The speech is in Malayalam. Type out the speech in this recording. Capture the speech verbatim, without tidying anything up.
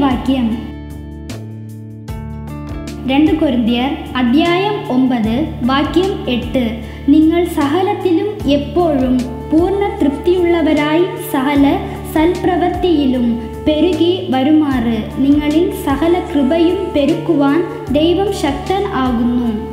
വാക്യം രണ്ട് കൊരിന്ത്യർ അധ്യായം ഒമ്പത് വാക്യം എട്ട്. നിങ്ങൾ സകലത്തിലും എപ്പോഴും പൂർണ്ണ തൃപ്തിയുള്ളവരായി സകല സൽപ്രവൃത്തിയിലും പെരുകി വരുമാറ് നിങ്ങളിൽ സകല കൃപയും പെരുക്കുവാൻ ദൈവം ശക്തൻ ആകുന്നു.